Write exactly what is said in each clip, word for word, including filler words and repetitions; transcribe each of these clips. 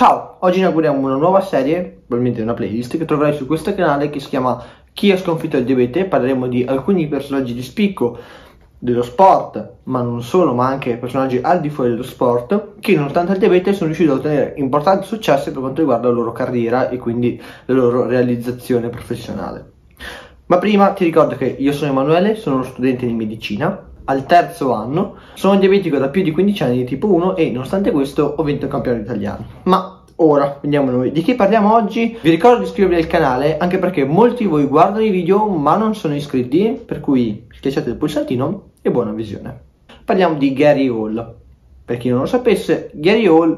Ciao, oggi inauguriamo una nuova serie, probabilmente una playlist, che troverai su questo canale che si chiama Chi ha sconfitto il diabete. Parleremo di alcuni personaggi di spicco dello sport, ma non solo, ma anche personaggi al di fuori dello sport, che nonostante il diabete sono riusciti a ottenere importanti successi per quanto riguarda la loro carriera e quindi la loro realizzazione professionale. Ma prima ti ricordo che io sono Emanuele, sono uno studente di medicina, al terzo anno, sono diabetico da più di quindici anni di tipo uno e nonostante questo ho vinto il campionato italiano. Ma ora vediamo noi di che parliamo oggi. Vi ricordo di iscrivervi al canale anche perché molti di voi guardano i video ma non sono iscritti, per cui schiacciate il pulsantino e buona visione. Parliamo di Gary Hall. Per chi non lo sapesse, Gary Hall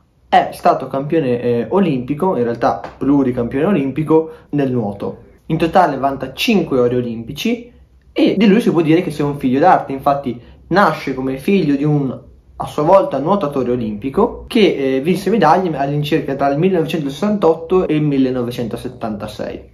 è stato campione eh, olimpico, in realtà pluricampione olimpico nel nuoto. In totale vanta cinque ori olimpici e di lui si può dire che sia un figlio d'arte. Infatti nasce come figlio di un a sua volta nuotatore olimpico che eh, vinse medaglie all'incirca tra il millenovecentosessantotto e il millenovecentosettantasei.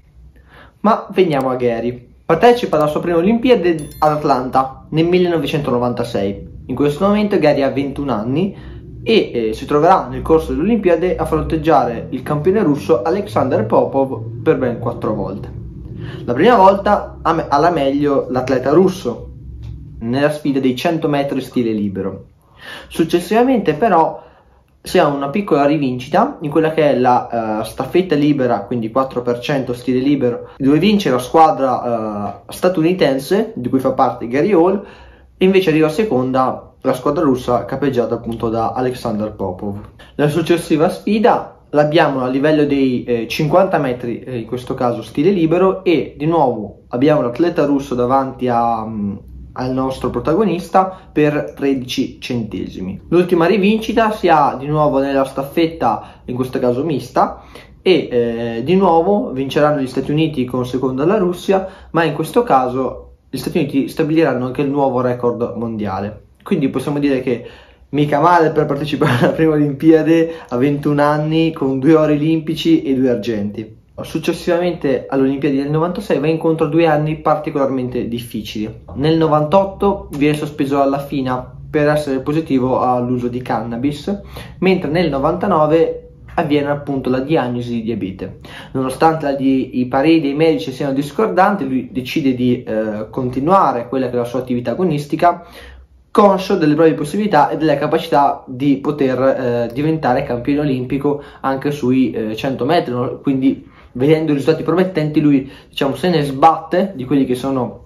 Ma veniamo a Gary. Partecipa alla sua prima Olimpiade ad Atlanta nel millenovecentonovantasei. In questo momento Gary ha ventuno anni e eh, si troverà nel corso delle Olimpiadi a fronteggiare il campione russo Alexander Popov per ben quattro volte. La prima volta alla meglio l'atleta russo nella sfida dei cento metri stile libero. Successivamente però si ha una piccola rivincita in quella che è la uh, staffetta libera, quindi quattro per cento stile libero, dove vince la squadra uh, statunitense di cui fa parte Gary Hall e invece arriva seconda la squadra russa capeggiata appunto da Alexander Popov. La successiva sfida l'abbiamo a livello dei eh, cinquanta metri, eh, in questo caso stile libero, e di nuovo abbiamo l'atleta russo davanti a, um, al nostro protagonista per tredici centesimi. L'ultima rivincita si ha di nuovo nella staffetta, in questo caso mista, e eh, di nuovo vinceranno gli Stati Uniti con seconda la Russia, ma in questo caso gli Stati Uniti stabiliranno anche il nuovo record mondiale. Quindi possiamo dire che mica male per partecipare alla prima Olimpiade a ventuno anni con due ori olimpici e due argenti. Successivamente alle Olimpiadi del novantasei va incontro a due anni particolarmente difficili. Nel novantotto viene sospeso alla FINA per essere positivo all'uso di cannabis, mentre nel novantanove avviene appunto la diagnosi di diabete. Nonostante la di, i pareri dei medici siano discordanti, lui decide di eh, continuare quella che è la sua attività agonistica, conscio delle proprie possibilità e della capacità di poter eh, diventare campione olimpico anche sui eh, cento metri, no? Quindi vedendo i risultati promettenti lui, diciamo, se ne sbatte di quelli che sono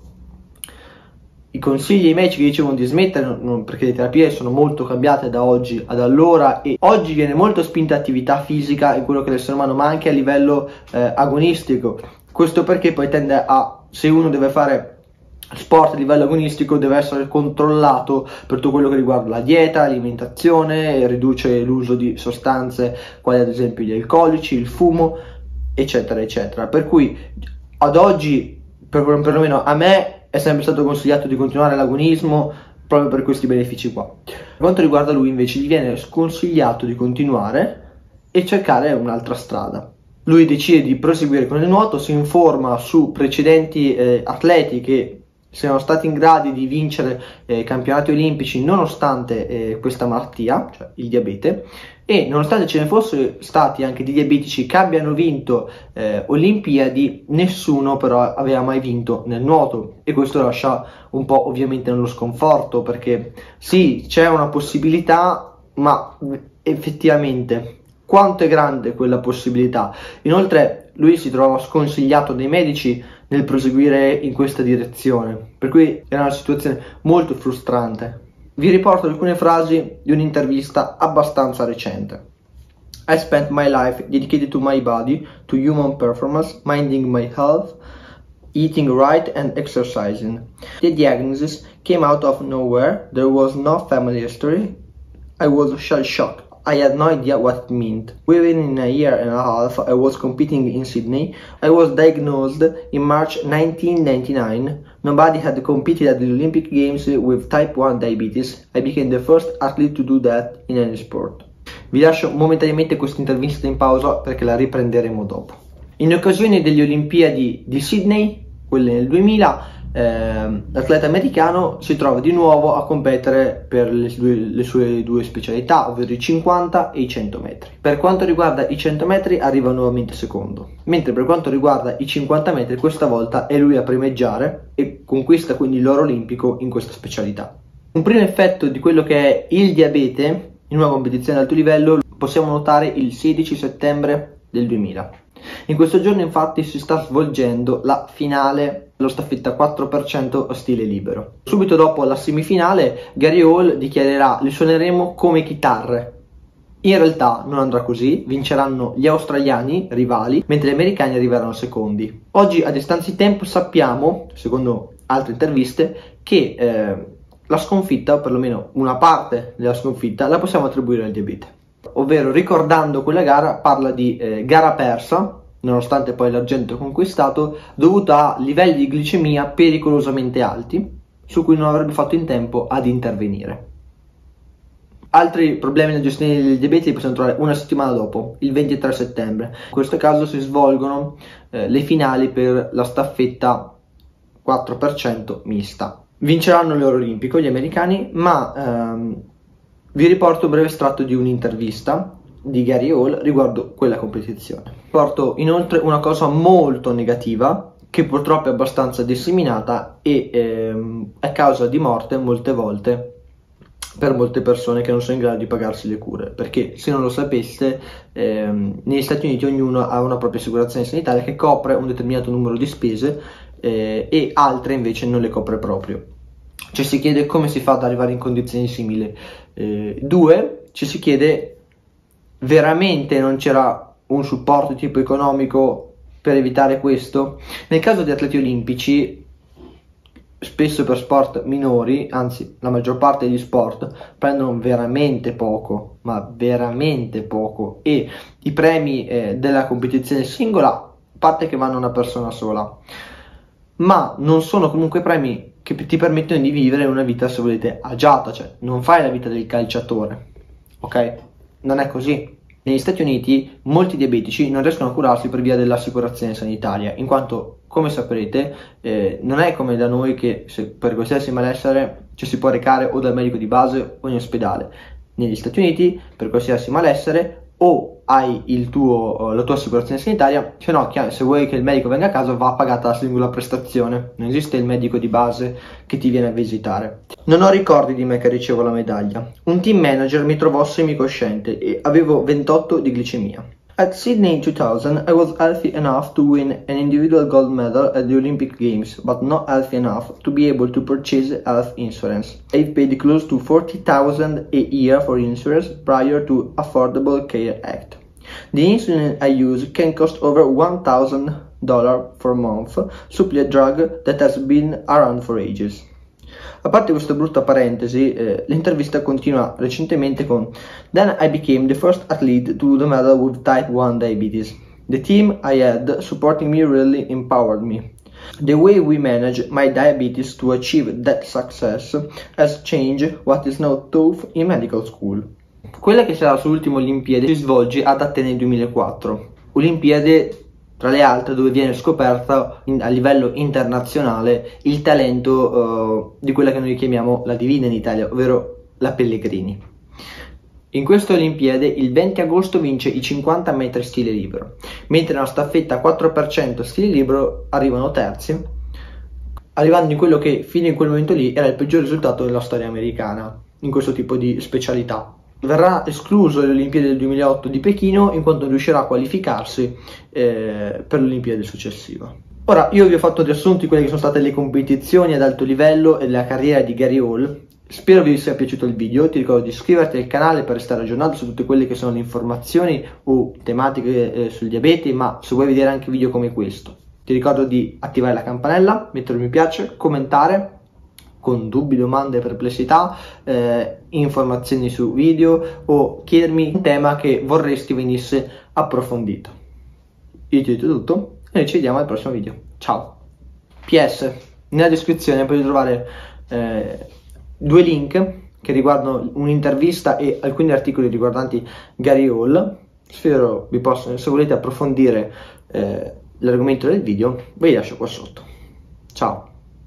i consigli ai medici che dicevano di smettere, non, perché le terapie sono molto cambiate da oggi ad allora e oggi viene molto spinta attività fisica in quello che è l'essere umano, ma anche a livello eh, agonistico. Questo perché poi tende a, se uno deve fare sport a livello agonistico, deve essere controllato per tutto quello che riguarda la dieta, l'alimentazione, riduce l'uso di sostanze quali ad esempio gli alcolici, il fumo, eccetera eccetera. Per cui ad oggi, per, perlomeno a me, è sempre stato consigliato di continuare l'agonismo proprio per questi benefici qua. Per quanto riguarda lui invece gli viene sconsigliato di continuare e cercare un'altra strada. Lui decide di proseguire con il nuoto, si informa su precedenti eh, atleti che siano stati in grado di vincere eh, campionati olimpici nonostante eh, questa malattia, cioè il diabete, e nonostante ce ne fossero stati anche di diabetici che abbiano vinto eh, Olimpiadi, nessuno però aveva mai vinto nel nuoto, e questo lascia un po' ovviamente nello sconforto, perché sì, c'è una possibilità, ma effettivamente quanto è grande quella possibilità? Inoltre lui si trovava sconsigliato dai medici nel proseguire in questa direzione, per cui era una situazione molto frustrante. Vi riporto alcune frasi di un'intervista abbastanza recente. I spent my life dedicated to my body, to human performance, minding my health, eating right and exercising. The diagnosis came out of nowhere. There was no family history. I was shell-shocked. I had no idea what it meant. Within a year and a half, I was competing in Sydney. I was diagnosed in March nineteen ninety-nine. Nobody had competed at the Olympic Games with type one diabetes. I became the first athlete to do that in any sport. Vi lascio momentaneamente questa intervista in pausa perché la riprenderemo dopo. In occasione delle Olimpiadi di Sydney, quelle nel duemila, eh, l'atleta americano si trova di nuovo a competere per le, due, le sue due specialità, ovvero i cinquanta e i cento metri. Per quanto riguarda i cento metri arriva nuovamente secondo, mentre per quanto riguarda i cinquanta metri questa volta è lui a primeggiare e conquista quindi l'oro olimpico in questa specialità. Un primo effetto di quello che è il diabete in una competizione ad alto livello possiamo notare il sedici settembre del duemila. In questo giorno infatti si sta svolgendo la finale dello staffetta quattro per cento stile libero. Subito dopo la semifinale Gary Hall dichiarerà: li suoneremo come chitarre. In realtà non andrà così, vinceranno gli australiani rivali, mentre gli americani arriveranno secondi. Oggi a distanza di tempo sappiamo, secondo altre interviste, che eh, la sconfitta, o perlomeno una parte della sconfitta, la possiamo attribuire al diabete. Ovvero, ricordando quella gara, parla di eh, gara persa, nonostante poi l'argento conquistato, dovuta a livelli di glicemia pericolosamente alti, su cui non avrebbe fatto in tempo ad intervenire. Altri problemi nella gestione del diabete li possiamo trovare una settimana dopo, il ventitré settembre. In questo caso si svolgono eh, le finali per la staffetta quattro per cento mista. Vinceranno l'oro olimpico gli americani, ma ehm, vi riporto un breve estratto di un'intervista di Gary Hall riguardo quella competizione. Porto inoltre una cosa molto negativa, che purtroppo è abbastanza disseminata e ehm, è causa di morte molte volte per molte persone che non sono in grado di pagarsi le cure, perché se non lo sapeste ehm, negli Stati Uniti ognuno ha una propria assicurazione sanitaria che copre un determinato numero di spese eh, e altre invece non le copre proprio. Ci si chiede come si fa ad arrivare in condizioni simili. Eh, due, ci si chiede veramente non c'era un supporto tipo economico per evitare questo? Nel caso di atleti olimpici, spesso per sport minori, anzi la maggior parte degli sport, prendono veramente poco, ma veramente poco, e i premi eh, della competizione singola, a parte che vanno a una persona sola, ma non sono comunque premi che ti permettono di vivere una vita, se volete, agiata, cioè non fai la vita del calciatore, ok? Non è così. Negli Stati Uniti molti diabetici non riescono a curarsi per via dell'assicurazione sanitaria, in quanto, come saprete, eh, non è come da noi che se per qualsiasi malessere ci si può recare o dal medico di base o in ospedale. Negli Stati Uniti per qualsiasi malessere o hai il tuo, la tua assicurazione sanitaria, se no se vuoi che il medico venga a casa va pagata la singola prestazione, non esiste il medico di base che ti viene a visitare. Non ho ricordi di me che ricevo la medaglia. Un team manager mi trovò semicosciente e avevo ventotto di glicemia. At Sydney in two thousand, I was healthy enough to win an individual gold medal at the Olympic Games, but not healthy enough to be able to purchase health insurance. I paid close to forty thousand a year for insurance prior to Affordable Care Act. The insulin I use can cost over one thousand dollars per month, supply a drug that has been around for ages. A parte questa brutta parentesi, eh, l'intervista continua recentemente con Then I became the first athlete to the medal with type one diabetes. The team I had supporting me really empowered me. The way we manage my diabetes to achieve that success has changed what is now taught in medical school. Quella che sarà sull'ultima Olimpiade si svolge ad Atene nel duemilaquattro. Olimpiade, tra le altre, dove viene scoperta in, a livello internazionale il talento uh, di quella che noi chiamiamo la divina in Italia, ovvero la Pellegrini. In queste Olimpiadi il venti agosto vince i cinquanta metri stile libero, mentre nella staffetta quattro per cento stile libero arrivano terzi, arrivando in quello che fino in quel momento lì era il peggior risultato della storia americana in questo tipo di specialità. Verrà escluso le Olimpiadi del duemilaotto di Pechino in quanto non riuscirà a qualificarsi eh, per l'Olimpiade successiva. Ora, io vi ho fatto riassunto di quelle che sono state le competizioni ad alto livello e la carriera di Gary Hall. Spero vi sia piaciuto il video. Ti ricordo di iscriverti al canale per restare aggiornato su tutte quelle che sono le informazioni o tematiche eh, sul diabete, ma se vuoi vedere anche video come questo, ti ricordo di attivare la campanella, mettere un mi piace, commentare con dubbi, domande, perplessità, eh, informazioni su video o chiedermi un tema che vorresti venisse approfondito. Io ti ho detto tutto e noi ci vediamo al prossimo video. Ciao! P S, nella descrizione potete trovare eh, due link che riguardano un'intervista e alcuni articoli riguardanti Gary Hall. Spero vi possano, se volete approfondire eh, l'argomento del video, ve li lascio qua sotto. Ciao!